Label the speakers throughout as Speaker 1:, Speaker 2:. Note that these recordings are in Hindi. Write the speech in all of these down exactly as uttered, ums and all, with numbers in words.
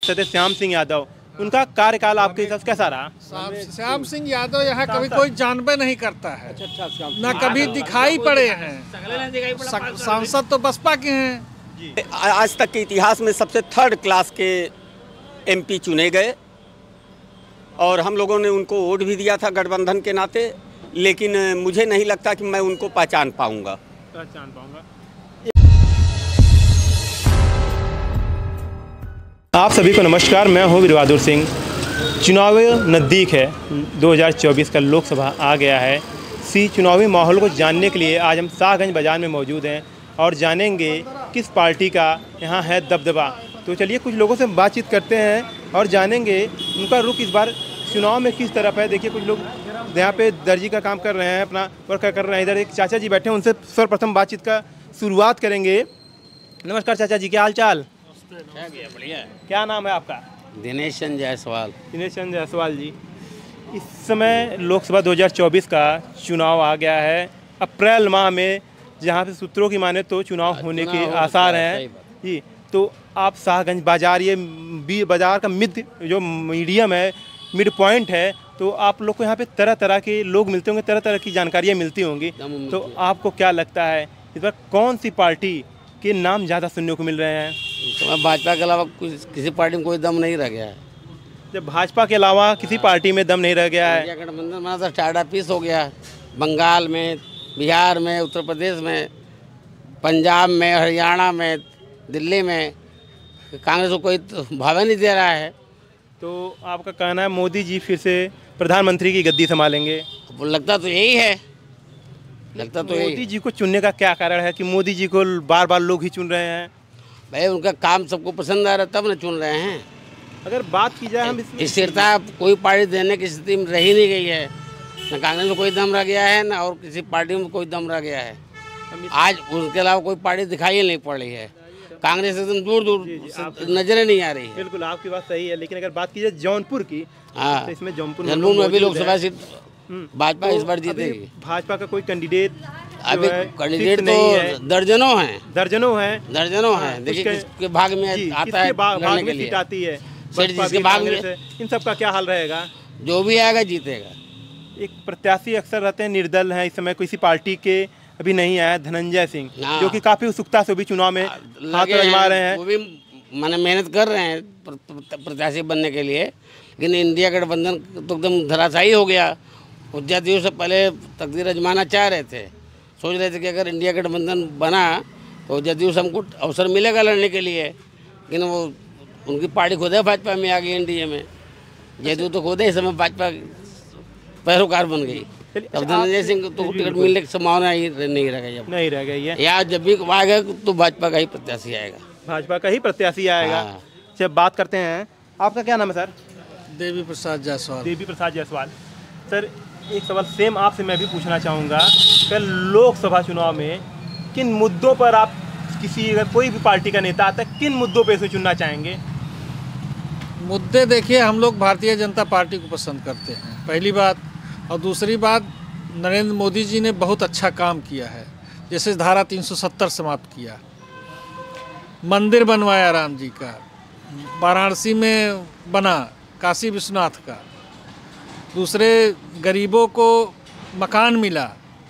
Speaker 1: सांसद है श्याम सिंह यादव, उनका कार्यकाल आपके हिसाब से कैसा रहा?
Speaker 2: श्याम सिंह यादव यहाँ कभी कोई जानबे नहीं करता है, न कभी दिखाई पड़े हैं। सांसद तो बसपा के हैं।
Speaker 3: आज तक के इतिहास में सबसे थर्ड क्लास के एमपी चुने गए और हम लोगों ने उनको वोट भी दिया था गठबंधन के नाते, लेकिन मुझे नहीं लगता कि मैं उनको पहचान पाऊंगा
Speaker 1: पहचान पाऊंगा आप सभी को नमस्कार, मैं हूं वीर बहादुर सिंह। चुनाव नज़दीक है, दो हज़ार चौबीस का लोकसभा आ गया है। सी चुनावी माहौल को जानने के लिए आज हम शाहगंज बाज़ार में मौजूद हैं और जानेंगे किस पार्टी का यहाँ है दबदबा। तो चलिए कुछ लोगों से बातचीत करते हैं और जानेंगे उनका रुख इस बार चुनाव में किस तरफ है। देखिए कुछ लोग यहाँ पे दर्जी का काम कर रहे हैं, अपना वर्क कर रहे हैं। इधर एक चाचा जी बैठे हैं, उनसे सर्वप्रथम बातचीत का शुरुआत करेंगे। नमस्कार चाचा जी, क्या हाल चाल?
Speaker 3: बढ़िया।
Speaker 1: क्या नाम है आपका?
Speaker 3: दिनेश चंद जायसवाल।
Speaker 1: दिनेश चंद जायसवाल जी, इस समय लोकसभा दो हज़ार चौबीस का चुनाव आ गया है अप्रैल माह में, जहाँ पे सूत्रों की माने तो चुनाव होने के आसार हैं जी। तो आप शाहगंज बाज़ार, ये बी बाज़ार का मिड जो मीडियम है, मिड पॉइंट है, तो आप लोग को यहाँ पे तरह तरह के लोग मिलते होंगे, तरह तरह की जानकारियाँ मिलती होंगी। तो आपको क्या लगता है इस बार कौन सी पार्टी के नाम ज़्यादा सुनने को मिल रहे हैं?
Speaker 3: तो भाजपा के अलावा किसी पार्टी में कोई दम नहीं रह गया है।
Speaker 1: जब भाजपा के अलावा किसी पार्टी में दम नहीं रह गया है,
Speaker 3: गठबंधन बना था, टाटा पीस हो गया। बंगाल में, बिहार में, उत्तर प्रदेश में, पंजाब में, हरियाणा में, दिल्ली में कांग्रेस को कोई भाव नहीं दे रहा है।
Speaker 1: तो आपका कहना है मोदी जी फिर से प्रधानमंत्री की गद्दी संभालेंगे?
Speaker 3: लगता तो यही है, लगता तो
Speaker 1: मोदी जी को चुनने का क्या कारण है कि मोदी जी को बार बार लोग ही चुन रहे हैं?
Speaker 3: भाई उनका काम सबको पसंद आ रहा है, तब न चुन रहे हैं।
Speaker 1: अगर बात की जाए हम
Speaker 3: स्थिरता कोई पार्टी देने की स्थिति में रही नहीं गई है, न कांग्रेस में कोई दम रह गया है, न और किसी पार्टी में कोई दम रह गया है। आज उसके अलावा कोई पार्टी दिखाई नहीं पड़ रही है। कांग्रेस एकदम दूर दूर नजरें नहीं आ रही है।
Speaker 1: बिल्कुल आपकी बात सही है, लेकिन अगर बात की जाए जौनपुर की,
Speaker 3: हाँ,
Speaker 1: तो इसमें जौनपुर
Speaker 3: जौनपुर में अभी लोकसभा सीट भाजपा इस बार जीतेगी।
Speaker 1: भाजपा का कोई कैंडिडेट
Speaker 3: अभी कैंडिडेट तो दर्जनों हैं,
Speaker 1: दर्जनों हैं,
Speaker 3: दर्जनों हैं। देखिए किसके भाग में आता है,
Speaker 1: भाग में सीट आती है,
Speaker 3: जिसके भाग में,
Speaker 1: इन सब का क्या हाल रहेगा?
Speaker 3: जो भी आएगा जीतेगा।
Speaker 1: एक प्रत्याशी अक्सर रहते हैं निर्दल हैं, इस समय किसी पार्टी के अभी नहीं आया धनंजय सिंह, जो कि काफी उत्सुकता से भी चुनाव में हाथ आजमा रहे हैं।
Speaker 3: वो भी माने मेहनत कर रहे हैं प्रत्याशी बनने के लिए, लेकिन इंडिया गठबंधन तो एकदम धराशायी हो गया। वो जदयू से पहले तकदीर आजमाना चाह रहे थे, सोच रहे थे कि अगर इंडिया गठबंधन बना तो जदयू से हमको अवसर मिलेगा लड़ने के लिए, लेकिन वो उनकी पार्टी खुद है भाजपा में आ गई एनडीए में। जदयू तो खुद है इस समय भाजपा पैरोकार बन गई। अब धनंजय सिंह तो टिकट मिलने की संभावना ही नहीं रह गई,
Speaker 1: नहीं रह गई है।
Speaker 3: या जब भी आएगा तो भाजपा का ही प्रत्याशी आएगा,
Speaker 1: भाजपा का ही प्रत्याशी आएगा। जब बात करते हैं, आपका क्या नाम है सर?
Speaker 2: देवी प्रसाद जायसवाल।
Speaker 1: देवी प्रसाद जायसवाल। सर एक सवाल सेम आपसे मैं भी पूछना चाहूँगा, कल लोकसभा चुनाव में किन मुद्दों पर आप, किसी अगर कोई भी पार्टी का नेता आता है, किन मुद्दों पे इसे चुनना चाहेंगे?
Speaker 2: मुद्दे देखिए, हम लोग भारतीय जनता पार्टी को पसंद करते हैं, पहली बात। और दूसरी बात, नरेंद्र मोदी जी ने बहुत अच्छा काम किया है। जैसे धारा तीन सौ सत्तर समाप्त किया, मंदिर बनवाया राम जी का, वाराणसी में बना काशी विश्वनाथ का, दूसरे गरीबों को मकान मिला,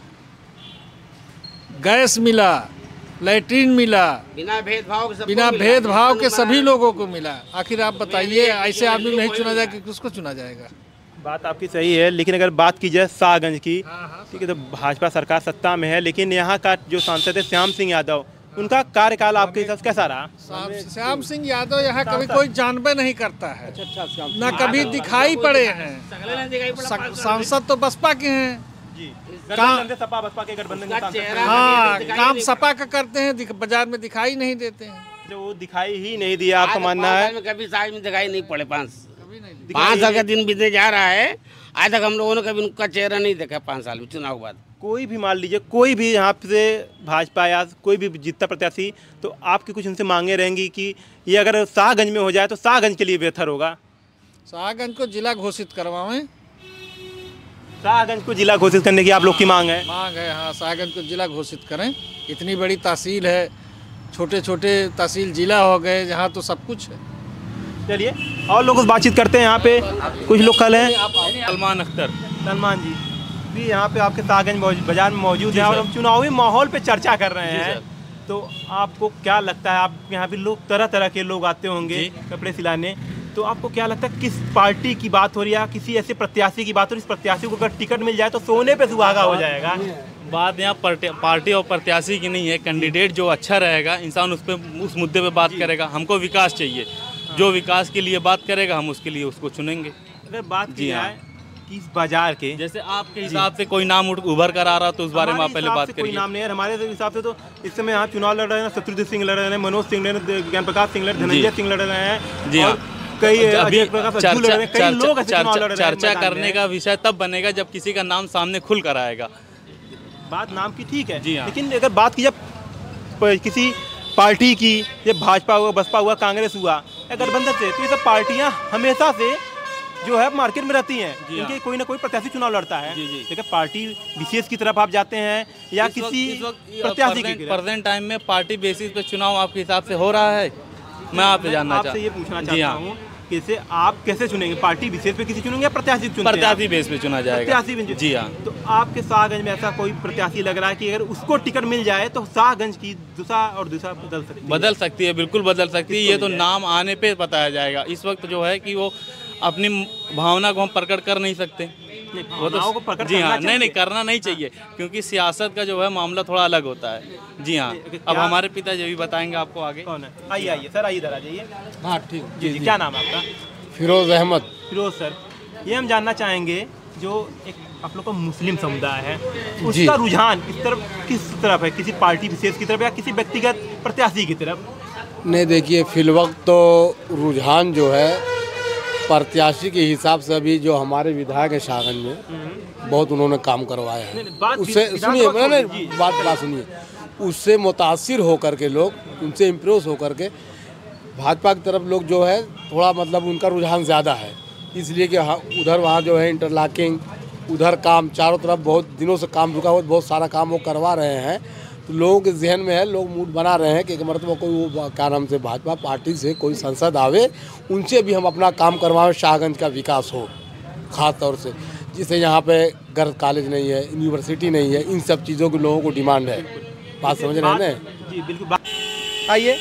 Speaker 2: गैस मिला, लैट्रीन मिला,
Speaker 3: बिना भेदभाव के
Speaker 2: बिना भेदभाव के सभी लोगों को मिला। आखिर आप बताइए, ऐसे आदमी नहीं चुना जाएगा कि किसको चुना जाएगा? बात
Speaker 1: आपकी सही है, लेकिन अगर बात की जाए शाहगंज की, ठीक है, तो भाजपा सरकार सत्ता में है, लेकिन यहाँ का जो सांसद है श्याम सिंह यादव, उनका कार्यकाल आपके हिसाब से कैसा रहा?
Speaker 2: श्याम सिंह यादव यहाँ कभी कोई जानबे नहीं करता है, न कभी दिखाई पड़े हैं। सांसद तो बसपा के हैं,
Speaker 1: काम सपा बसपा के गठबंधन,
Speaker 2: हाँ, काम सपा का करते हैं, बाजार में दिखाई नहीं देते हैं।
Speaker 1: जो वो दिखाई ही नहीं दिया, आपका मानना है?
Speaker 3: कभी साल में दिखाई नहीं पड़े, पाँच पाँच साल का दिन बीते जा रहा है, आज तक हम लोगों ने कभी उनका चेहरा नहीं देखा। पाँच साल में चुनाव के बाद
Speaker 1: कोई भी मान लीजिए, कोई भी यहाँ से भाजपा या कोई भी जीतता प्रत्याशी, तो आपकी कुछ उनसे मांगे रहेंगी कि ये अगर शाहगंज में हो जाए तो शाहगंज के लिए बेहतर होगा?
Speaker 2: शाहगंज को जिला घोषित करवाएं।
Speaker 1: शाहगंज को जिला घोषित करने की आप लोग की मांग है?
Speaker 2: मांग है, हाँ, शाहगंज को जिला घोषित करें। इतनी बड़ी तहसील है, छोटे छोटे तहसील जिला हो गए, जहाँ तो सब कुछ है।
Speaker 1: चलिए और लोगों से बातचीत करते हैं। यहाँ पे कुछ लोग कल हैं।
Speaker 4: सलमान अख्तर।
Speaker 1: सलमान जी भी यहाँ पे आपके सागंज बाजार में मौजूद हैं और हम चुनावी माहौल पे चर्चा कर रहे हैं। तो आपको क्या लगता है, आप यहाँ पे लोग तरह तरह के लोग आते होंगे कपड़े सिलाने, तो आपको क्या लगता है किस पार्टी की बात हो रही है, किसी ऐसे प्रत्याशी की बात हो रही है, इस प्रत्याशी को अगर टिकट मिल जाए तो सोने पे सुहागा हो जाएगा?
Speaker 4: बात यहाँ पार्टी और प्रत्याशी की नहीं है, कैंडिडेट जो अच्छा रहेगा इंसान उस पर उस मुद्दे पे बात करेगा। हमको विकास चाहिए, जो विकास के लिए बात करेगा हम उसके लिए उसको चुनेंगे।
Speaker 1: अगर बात की जाए किस बाजार के, जैसे
Speaker 4: आपके हिसाब से कोई नाम उभर कर आ रहा तो उस बारे में आप पहले बात करिए।
Speaker 1: कोई नाम नहीं है हमारे हिसाब से, तो इस समय यहाँ चुनाव लड़ रहे हैं शत्रुघ्न सिंह लड़ रहे हैं, मनोज सिंह लड़ रहे हैं, ज्ञान प्रकाश सिंह लड़ रहे हैं, धनंजय सिंह लड़ रहे हैं जी हाँ। कई
Speaker 4: अभी
Speaker 1: चर्चा
Speaker 4: चर्चा करने का विषय तब बनेगा जब किसी का नाम सामने खुल कर आएगा।
Speaker 1: बात नाम की ठीक है
Speaker 4: जी हाँ।
Speaker 1: लेकिन अगर बात की जब किसी पार्टी की, जब भाजपा हुआ, बसपा हुआ, कांग्रेस हुआ या गठबंधन से, तो ये सब पार्टियां हमेशा से जो है मार्केट में रहती हैं, इनके कोई ना कोई प्रत्याशी चुनाव लड़ता है। लेकिन पार्टी विशेष की तरफ आप जाते हैं या किसी प्रत्याशी की?
Speaker 4: प्रेजेंट टाइम में पार्टी बेसिस पे चुनाव आपके हिसाब से हो रहा है? मैं आपसे जानना चाहता
Speaker 1: आपसे ये पूछना चाहता हूँ कैसे आप कैसे चुनेंगे, पार्टी विशेष पे किसी चुनेंगे या प्रत्याशी चुनेंगे?
Speaker 4: प्रत्याशी बेस पे चुना जाएगा।
Speaker 1: प्रत्याशी
Speaker 4: जी हाँ।
Speaker 1: तो आपके शाहगंज में ऐसा कोई प्रत्याशी लग रहा है कि अगर उसको टिकट मिल जाए तो शाहगंज की दिशा और दिशा बदल सकती है?
Speaker 4: बदल सकती है, बिल्कुल बदल सकती है। ये तो नाम आने पे बताया जाएगा। इस वक्त जो है कि वो अपनी भावना को हम प्रकट कर नहीं सकते। वो तो जी हाँ, नहीं नहीं करना नहीं चाहिए, क्योंकि सियासत का जो है मामला थोड़ा अलग होता है। जी हाँ, अब हमारे पिताजी भी बताएंगे आपको आगे।
Speaker 1: कौन है? आइए आइए सर, आइए इधर आ जाइए।
Speaker 2: हाँ ठीक
Speaker 1: जी जी, क्या नाम है आपका?
Speaker 2: फिरोज अहमद।
Speaker 1: फिरोज सर, ये हम जानना चाहेंगे जो एक आप लोग का मुस्लिम समुदाय है, उसका रुझान इस तरफ किस तरफ है, किसी पार्टी विशेष की तरफ या किसी व्यक्तिगत प्रत्याशी की तरफ?
Speaker 5: नहीं देखिए, फिलवक्त तो रुझान जो है प्रत्याशी के हिसाब से अभी जो हमारे विधायक है शाहगंज में, बहुत उन्होंने काम करवाया है। उससे सुनिए मैंने बात बात सुनिए, उससे मुतासिर होकर के लोग, उनसे इम्प्रेस होकर के भाजपा की तरफ लोग जो है थोड़ा मतलब उनका रुझान ज़्यादा है, इसलिए कि उधर वहाँ जो है इंटरलॉकिंग, उधर काम चारों तरफ बहुत दिनों से काम रुका हुआ, बहुत सारा काम वो करवा रहे हैं। तो लोगों के जहन में है, लोग मूड बना रहे हैं कि मतलब कोई वो क्या नाम से भाजपा पार्टी से कोई सांसद आवे, उनसे भी हम अपना काम करवाएं, शाहगंज का विकास हो ख़ास तौर से। जिससे यहाँ पे गर्ल्स कॉलेज नहीं है, यूनिवर्सिटी नहीं है, इन सब चीज़ों की लोगों को डिमांड है। बात समझ रहे हैं ना?
Speaker 1: जी बिल्कुल। आइए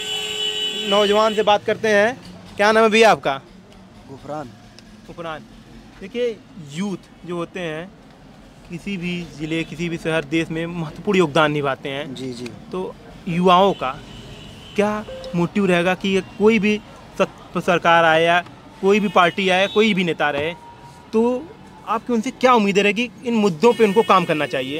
Speaker 1: नौजवान से बात करते हैं। क्या नाम है भैया आपका?
Speaker 6: गुफरान।
Speaker 1: गुफरान, देखिए यूथ जो होते हैं किसी भी ज़िले, किसी भी शहर, देश में महत्वपूर्ण योगदान निभाते हैं।
Speaker 6: जी जी।
Speaker 1: तो युवाओं का क्या मोटिव रहेगा कि कोई भी सरकार आए या कोई भी पार्टी आए, कोई भी नेता रहे, तो आपकी उनसे क्या उम्मीद रहेगी, इन मुद्दों पे उनको काम करना चाहिए?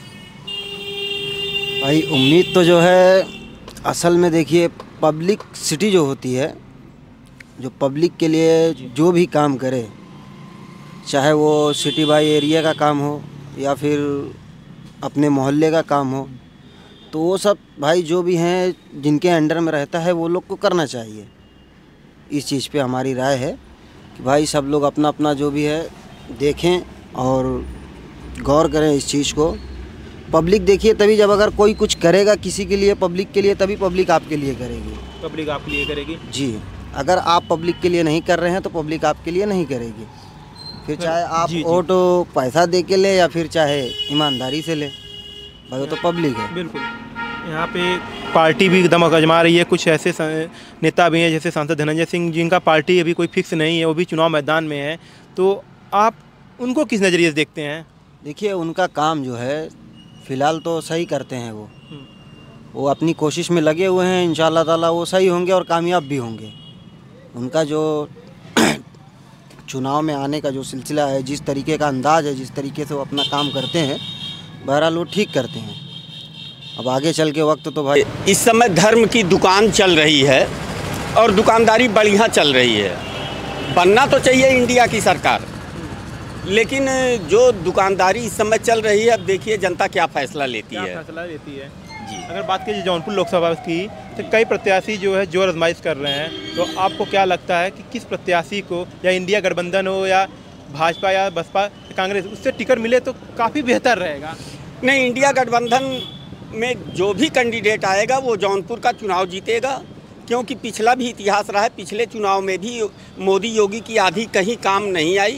Speaker 6: भाई उम्मीद तो जो है असल में देखिए, पब्लिक सिटी जो होती है, जो पब्लिक के लिए जो भी काम करे, चाहे वो सिटी बाई एरिया का काम हो या फिर अपने मोहल्ले का काम हो, तो वो सब भाई जो भी हैं जिनके अंडर में रहता है वो लोग को करना चाहिए। इस चीज़ पे हमारी राय है कि भाई सब लोग अपना अपना जो भी है देखें और गौर करें इस चीज़ को। पब्लिक देखिए तभी, जब अगर कोई कुछ करेगा किसी के लिए, पब्लिक के लिए, तभी पब्लिक आपके लिए करेगी।
Speaker 1: पब्लिक आपके लिए करेगी
Speaker 6: जी। अगर आप पब्लिक के लिए नहीं कर रहे हैं तो पब्लिक आपके लिए नहीं करेगी। फिर चाहे आप वोट पैसा दे के ले या फिर चाहे ईमानदारी से ले, भाई वो तो पब्लिक है।
Speaker 1: बिल्कुल। यहाँ पे पार्टी भी दमक आजमा रही है, कुछ ऐसे नेता भी हैं जैसे सांसद धनंजय सिंह, जिनका पार्टी अभी कोई फिक्स नहीं है, वो भी चुनाव मैदान में है, तो आप उनको किस नज़रिए से देखते हैं?
Speaker 6: देखिए उनका काम जो है फ़िलहाल तो सही करते हैं, वो वो अपनी कोशिश में लगे हुए हैं, इंशाअल्लाह ताला वो सही होंगे और कामयाब भी होंगे। उनका जो चुनाव में आने का जो सिलसिला है, जिस तरीके का अंदाज़ है, जिस तरीके से वो अपना काम करते हैं, बहरहाल वो ठीक करते हैं। अब आगे चल के वक्त तो भाई
Speaker 7: इस समय धर्म की दुकान चल रही है और दुकानदारी बढ़िया चल रही है। बनना तो चाहिए इंडिया की सरकार, लेकिन जो दुकानदारी इस समय चल रही है, अब देखिए जनता क्या फैसला लेती
Speaker 1: क्या
Speaker 7: है
Speaker 1: फैसला लेती है
Speaker 7: जी।
Speaker 1: अगर बात की जौनपुर लोकसभा की, तो कई प्रत्याशी जो है जोर आजमाइश कर रहे हैं, तो आपको क्या लगता है कि किस प्रत्याशी को, या इंडिया गठबंधन हो या भाजपा या बसपा या कांग्रेस, उससे टिकट मिले तो काफ़ी बेहतर रहेगा?
Speaker 7: नहीं, इंडिया गठबंधन में जो भी कैंडिडेट आएगा वो जौनपुर का चुनाव जीतेगा, क्योंकि पिछला भी इतिहास रहा है। पिछले चुनाव में भी मोदी योगी की आधी कहीं काम नहीं आई।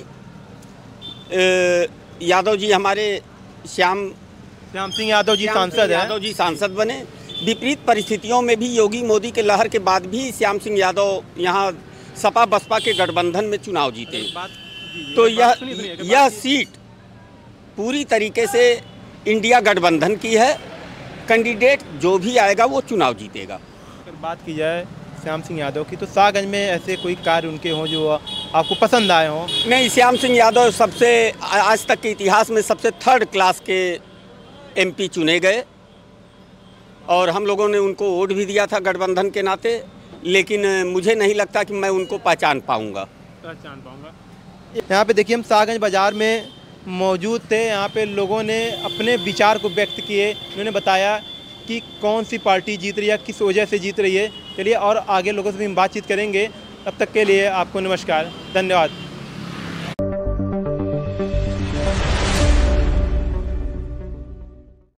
Speaker 7: यादव जी हमारे श्याम
Speaker 1: श्याम सिंह यादव जी सांसद हैं।
Speaker 7: यादव जी सांसद बने। विपरीत परिस्थितियों में भी योगी मोदी के लहर के बाद भी श्याम सिंह यादव यहाँ सपा बसपा के गठबंधन में चुनाव जीते। तो यह यह सीट पूरी तरीके से इंडिया गठबंधन की है। कैंडिडेट जो भी आएगा वो चुनाव जीतेगा।
Speaker 1: अगर बात की जाए श्याम सिंह यादव की, तो शाहगंज में ऐसे कोई कार्य उनके हों जो आपको पसंद आए हों?
Speaker 7: नहीं, श्याम सिंह यादव सबसे आज तक के इतिहास में सबसे थर्ड क्लास के एमपी चुने गए और हम लोगों ने उनको वोट भी दिया था गठबंधन के नाते, लेकिन मुझे नहीं लगता कि मैं उनको पहचान पाऊंगा
Speaker 1: पहचान पाऊंगा यहाँ पे देखिए हम शाहगंज बाज़ार में मौजूद थे। यहाँ पे लोगों ने अपने विचार को व्यक्त किए। उन्होंने बताया कि कौन सी पार्टी जीत रही है, किस वजह से जीत रही है। चलिए और आगे लोगों से भी हम बातचीत करेंगे। तब तक के लिए आपको नमस्कार, धन्यवाद।